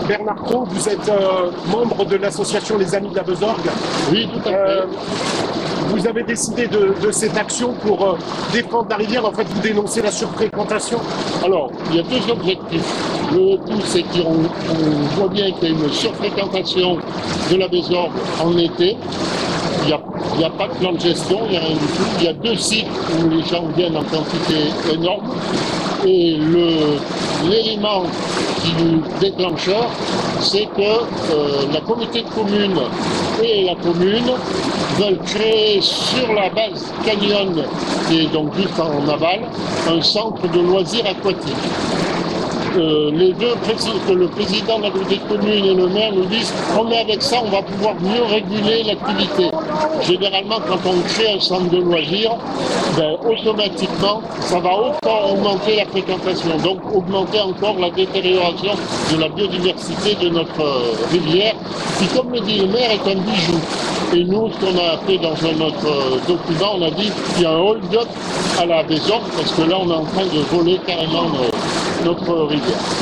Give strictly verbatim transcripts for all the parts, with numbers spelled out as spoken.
Bernard Cros, vous êtes euh, membre de l'association Les Amis de la Besorgue. Oui, tout à fait. Euh, vous avez décidé de, de cette action pour euh, défendre la rivière. En fait, vous dénoncez la surfréquentation. Alors, il y a deux objectifs. Le tout, c'est qu'on on voit bien qu'il y a une surfréquentation de la Besorgue en été. Il n'y a, a pas de plan de gestion, il n'y a rien du tout. Il y a deux sites où les gens viennent en quantité énorme. Et l'élément qui nous déclencheur, c'est que euh, la communauté de communes et la commune veulent créer sur la base Canyon, qui est donc juste en aval, un centre de loisirs aquatiques. Euh, les deux que le président de la communauté de communes et le maire nous disent on est avec ça, on va pouvoir mieux réguler l'activité. Généralement, quand on crée un centre de loisirs, ben, automatiquement, ça va encore augmenter la fréquentation, donc augmenter encore la détérioration de la biodiversité de notre euh, rivière, qui, comme le dit le maire, est un bijou. Et nous, ce qu'on a fait dans un autre euh, document, on a dit qu'il y a un hold-up à la Besorgue, parce que là, on est en train de voler carrément euh, notre rivière.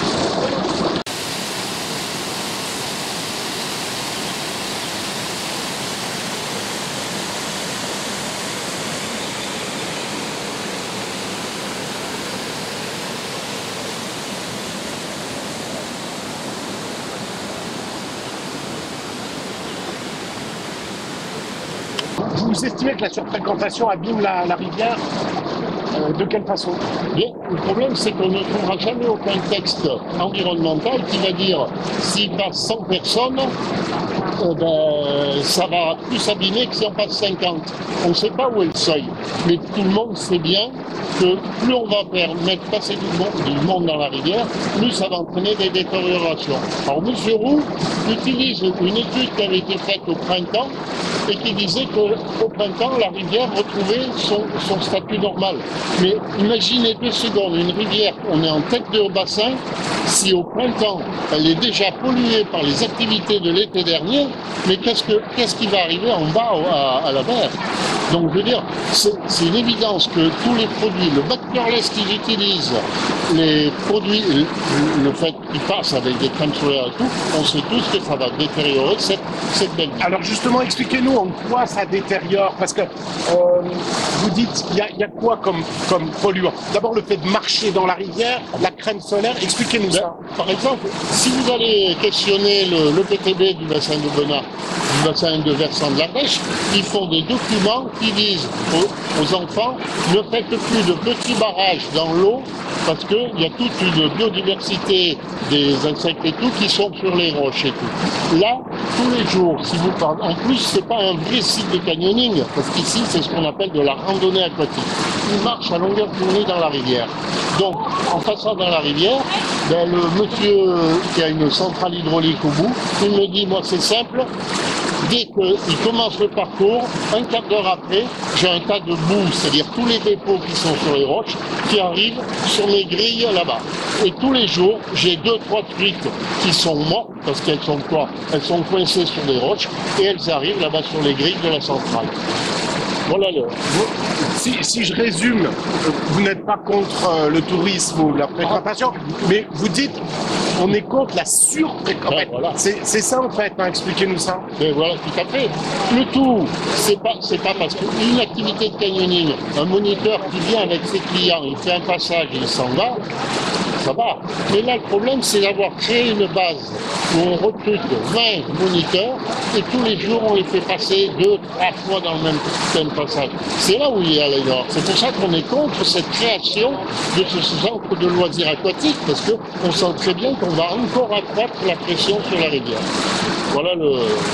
Vous estimez que la surfréquentation abîme la, la rivière? Euh, de quelle façon? Bien, le problème, c'est qu'on ne trouvera jamais aucun texte environnemental qui va dire s'il passe cent personnes, euh, ben, ça va plus s'abîmer que si on passe cinquante. On ne sait pas où est le seuil, mais tout le monde sait bien que plus on va permettre passer du monde, du monde dans la rivière, plus ça va entraîner des détériorations. Alors M. Roux utilise une étude qui avait été faite au printemps et qui disait qu'au printemps, la rivière retrouvait son, son statut normal. Mais imaginez deux secondes, une rivière, on est en tête de bassin, si au printemps, elle est déjà polluée par les activités de l'été dernier, mais qu'est-ce que, qu'est-ce qui va arriver en bas à, à la mer? Donc je veux dire, c'est une évidence que tous les produits, le bactéroless qu'ils utilisent, les produits, le, le fait qu'ils passent avec des crèmes solaires et tout, on sait tous que ça va détériorer cette, cette belle vie. Alors justement, expliquez-nous en quoi ça détériore, parce que euh, vous dites, il y, y a quoi comme, comme polluant? D'abord le fait de marcher dans la rivière, la crème solaire, expliquez-nous ça. Par exemple, si vous allez questionner le, le P T B du bassin de Benat, du bassin de versant de la pêche, ils font des documents qui disent aux, aux enfants ne faites plus de petits barrages dans l'eau parce qu'il y a toute une biodiversité des insectes et tout qui sont sur les roches et tout. Là, tous les jours, si vous parlez, en plus c'est pas un vrai site de canyoning, parce qu'ici c'est ce qu'on appelle de la randonnée aquatique. Ils marchent à longueur de journée dans la rivière. Donc, en passant dans la rivière, ben, le monsieur qui a une centrale hydraulique au bout, il me dit, moi c'est simple, dès qu'il commence le parcours, un quart d'heure après, j'ai un tas de boue, c'est-à-dire tous les dépôts qui sont sur les roches, qui arrivent sur les grilles là-bas. Et tous les jours, j'ai deux, trois truites qui sont mortes, parce qu'elles sont quoi? Elles sont coincées sur des roches, et elles arrivent là-bas sur les grilles de la centrale. Voilà le... Si, si je résume, vous n'êtes pas contre euh, le tourisme ou la fréquentation, mais vous dites on est contre la surfréquentation. Ben, voilà. C'est ça en fait, hein, expliquez-nous ça. Ben, voilà, tout à fait. Le tout, c'est pas, c'est pas parce qu'une activité de canyoning, un moniteur qui vient avec ses clients, il fait un passage et il s'en va, ça va. Mais là, le problème, c'est d'avoir créé une base où on recrute vingt moniteurs et tous les jours, on les fait passer deux, trois fois dans le même, même passage. C'est là où il y a l'erreur. C'est pour ça qu'on est contre cette création de ce centre de loisirs aquatiques, parce qu'on sent très bien qu'on va encore accroître la pression sur la rivière. Voilà le,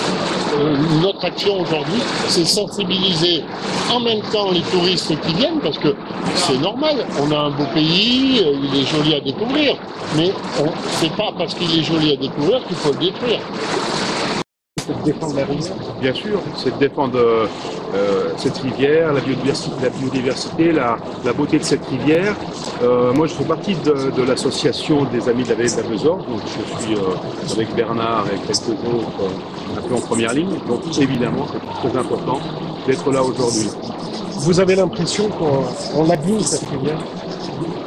euh, notre action aujourd'hui, c'est sensibiliser en même temps les touristes qui viennent, parce que c'est normal, on a un beau pays, il est joli à découvrir, mais c'est pas parce qu'il est joli à découvrir qu'il faut le détruire. C'est de défendre la rivière. Bien sûr, c'est de défendre euh, cette rivière, la biodiversité, la, biodiversité la, la beauté de cette rivière. Euh, moi, je fais partie de, de l'association des Amis de la Vallée de la Besorgue, donc je suis euh, avec Bernard et quelques autres euh, un peu en première ligne. Donc évidemment, c'est très important d'être là aujourd'hui. Vous avez l'impression qu'on abîme cette rivière?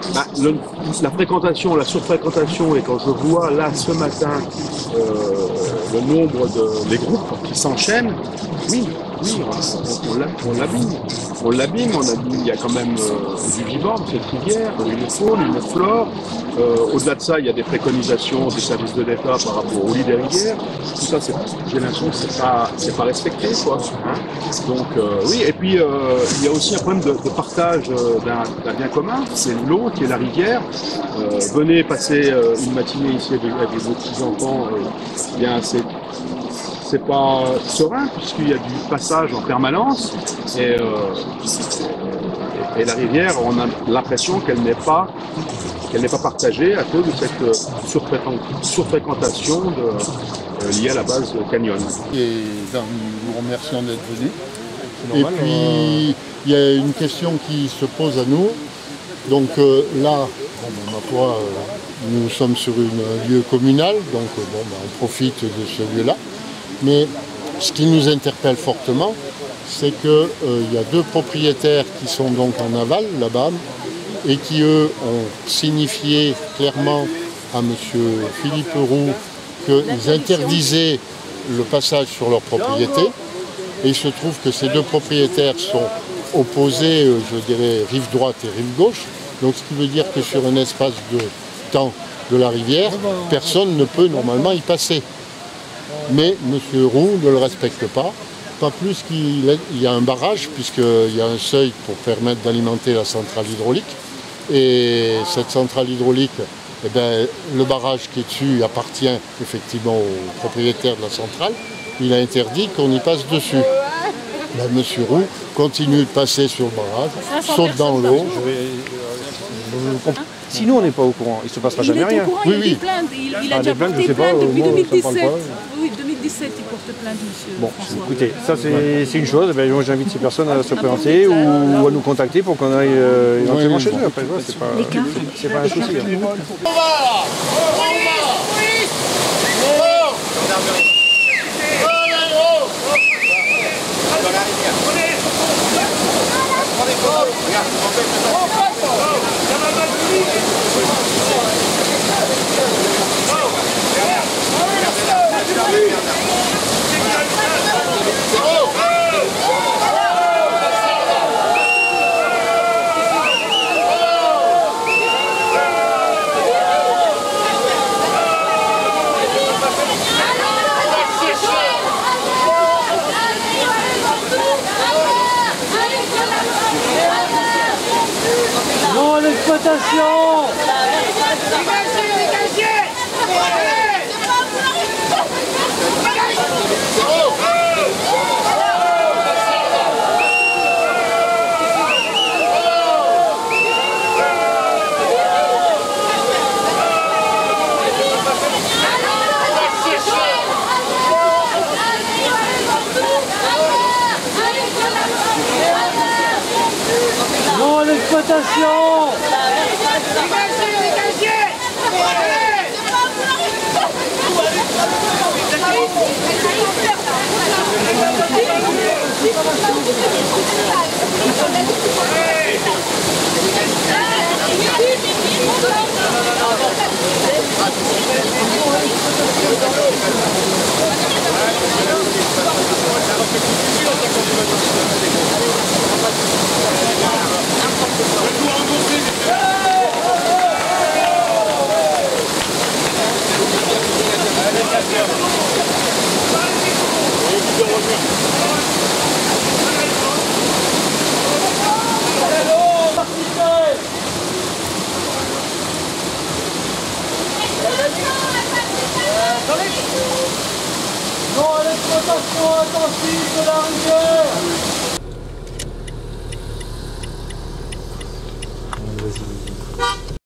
bah, le, la fréquentation, la surfréquentation, et quand je vois là ce matin euh, le nombre de les groupes qui s'enchaînent, oui, oui, on, on, on l'abîme. On l'abîme, on abîme, il y a quand même euh, du vivant dans cette rivière, une faune, une flore. Euh, Au-delà de ça, il y a des préconisations des services de l'État par rapport au lit des rivières. Tout ça, j'ai l'impression que c'est pas, c'est pas respecté, quoi. Hein. Donc euh, oui, et puis euh, il y a aussi un problème de, de partage euh, d'un bien commun, c'est l'eau qui est la rivière. Euh, venez passer euh, une matinée ici avec, avec vos petits-enfants, euh, bien c'est c'est pas serein puisqu'il y a du passage en permanence et, euh, et, et la rivière, on a l'impression qu'elle n'est pas qu'elle n'est pas partagée à cause de cette surfréquentation de, euh, liée à la base canyon. Et ben, nous vous remercions d'être venus. Et puis il y a une question qui se pose à nous. Donc euh, là, bon, ben, ma foi, euh, nous sommes sur un lieu communal, donc euh, bon, ben, on profite de ce lieu-là. Mais ce qui nous interpelle fortement, c'est qu'il euh, y a deux propriétaires qui sont donc en aval, là-bas, et qui, eux, ont signifié clairement à M. Philippe Roux qu'ils interdisaient le passage sur leur propriété. Et il se trouve que ces deux propriétaires sont opposés, euh, je dirais, rive droite et rive gauche. Donc ce qui veut dire que sur un espace de temps de la rivière, personne ne peut normalement y passer. Mais M. Roux ne le respecte pas, pas plus qu'il y a un barrage, puisqu'il y a un seuil pour permettre d'alimenter la centrale hydraulique. Et cette centrale hydraulique, eh bien, le barrage qui est dessus appartient effectivement au propriétaire de la centrale. Il a interdit qu'on y passe dessus. Ben, M. Roux continue de passer sur le barrage, saute dans l'eau. Si nous on n'est pas au courant, il ne se passera il jamais est rien. Au courant, oui, il oui. a plainte, il, il a ah, déjà plaintes, porté je sais plainte pas, depuis moi, deux mille dix-sept. ça me parle pas. Oui, deux mille dix-sept, il porte plainte, monsieur Bon, François. écoutez, ça c'est une chose, ben, moi j'invite ces personnes à se présenter ou, ou à nous contacter pour qu'on aille euh, éventuellement oui, chez eux. Après, ouais, c'est pas, c'est pas un souci. Hein. On va là, non, l'exploitation. Non, l'exploitation. Non à l'exploitation intensive de la rivière.